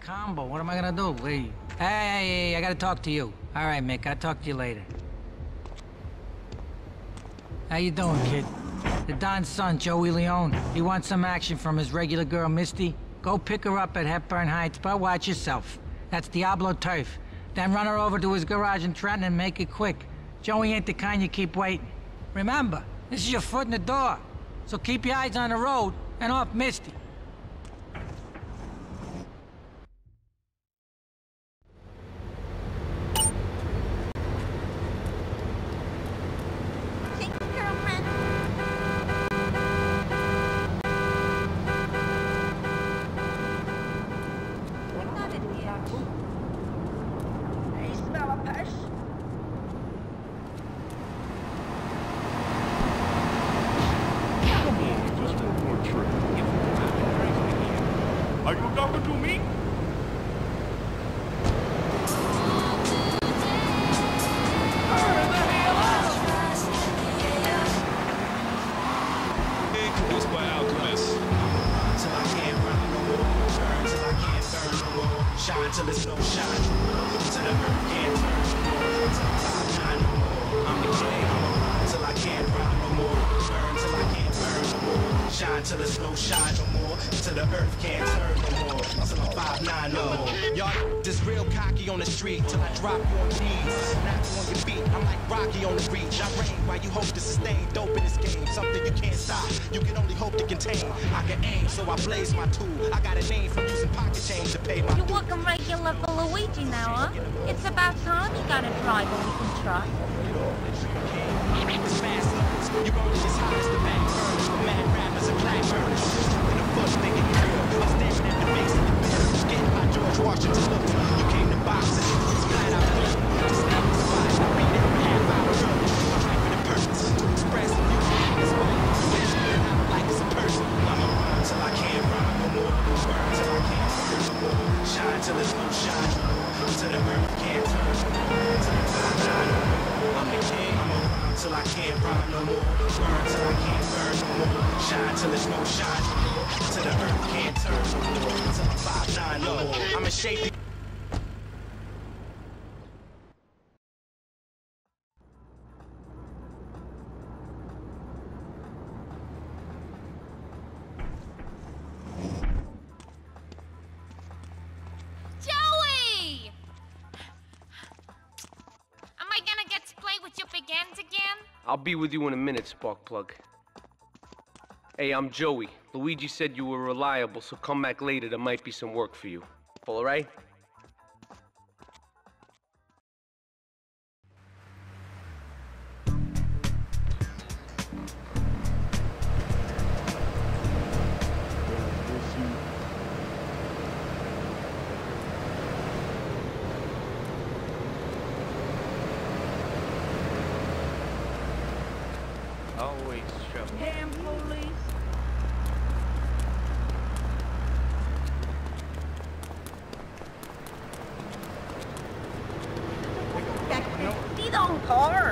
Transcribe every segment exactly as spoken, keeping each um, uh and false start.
combo. What am I gonna do? Hey, hey, hey, hey, I gotta talk to you. All right, Mick, I'll talk to you later. How you doing, kid? The Don's son, Joey Leone. He wants some action from his regular girl, Misty. Go pick her up at Hepburn Heights, but watch yourself. That's Diablo Turf. Then run her over to his garage in Trenton and make it quick. Joey ain't the kind you keep waiting. Remember, this is your foot in the door. So keep your eyes on the road and off Misty. Till there's no shine no more, till the earth can't turn no more, till I'm five nine no more. Y'all just real cocky on the street till I drop you on your knees. Snap you on your feet, I'm like Rocky on the reach. I reign while you hope to sustain. Dope in this game, something you can't stop, you can only hope to contain. I can aim, so I blaze my tool. I got a name from using pocket change to pay my You're walking regular for Luigi now, huh? It's about time you got a driver we can trust. It's fast loads, you're only as high as the back burners. The mad rappers and black burners. In the foot, making it real. I'm staring at the face of the mirror. Getting my George Washington look. You came to boxing, it's flat out clear. Just snap the spot, I read it half hour early. I'm hyping the purpose to express the music is what you wish that I don't like as a person. I'ma rhyme till I can't rhyme no more. Burn till I can't burn no more. Shine till there's no shine. Till the earth can't turn no more. Till the five nine no more. I'm the king. Till I can't rhyme no more. Burn till I can't burn no more. Shine till there's no shine no more. Till the earth can't turn no more. Till I'm five nine no more. I'm in shape. Joey! Am I gonna get to play with your big ends again? I'll be with you in a minute, Sparkplug. Hey, I'm Joey. Luigi said you were reliable, so come back later. There might be some work for you. All right? Always trouble. Damn police. That on car.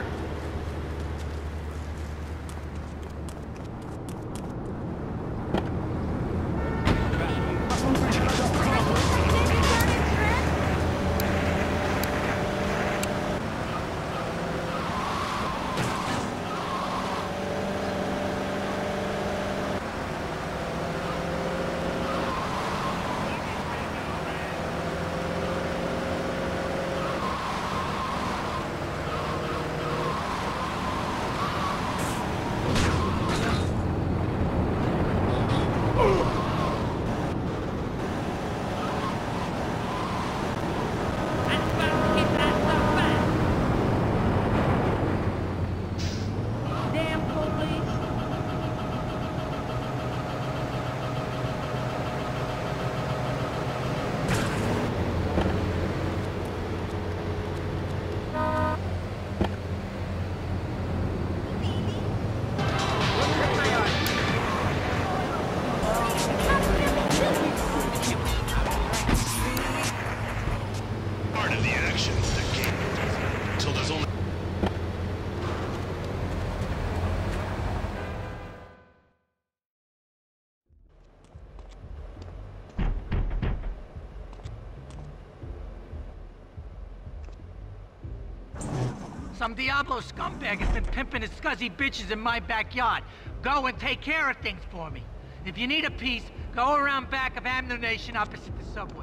Some Diablo scumbag has been pimping his scuzzy bitches in my backyard. Go and take care of things for me. If you need a piece, go around back of Ammunition opposite the subway.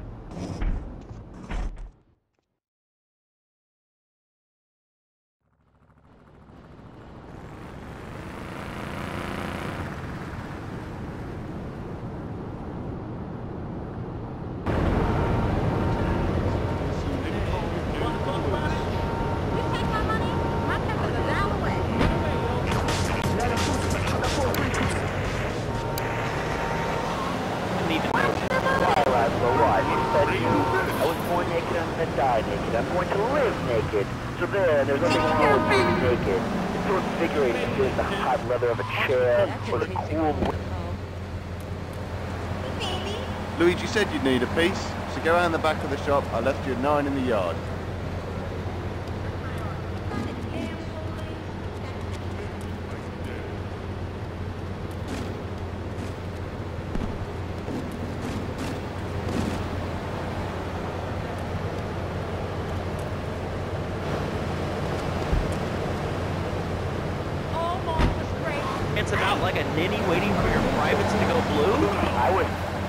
I'm going to live naked. So there, there's nothing wrong with being naked. It's so invigorating to feel the hot leather of a chair or the cool... Luigi said you'd need a piece, so go around the back of the shop. I left you a nine in the yard. It's about like a ninny waiting for your privates to go blue? I was...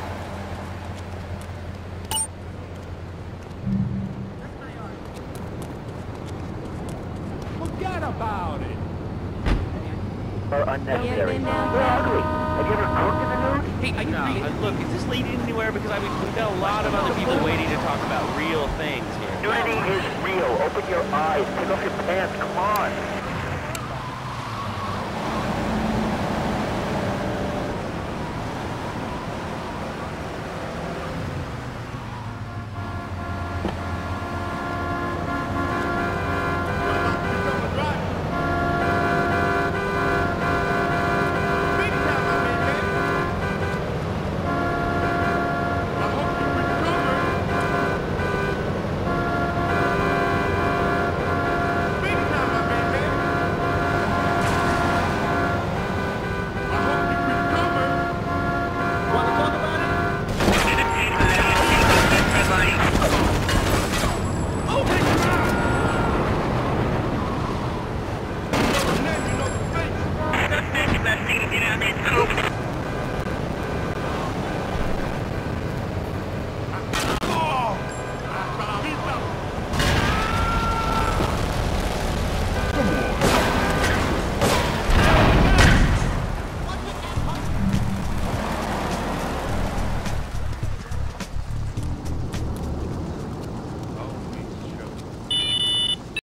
Forget about it. Are unnecessary. They're ugly. Have you ever cooked in the nude? Hey, I, no, I, look, is this leading anywhere? Because I mean, we've got a lot of other people waiting to talk about real things here. Nudity is real. Open your eyes. Take off your pants. Come on.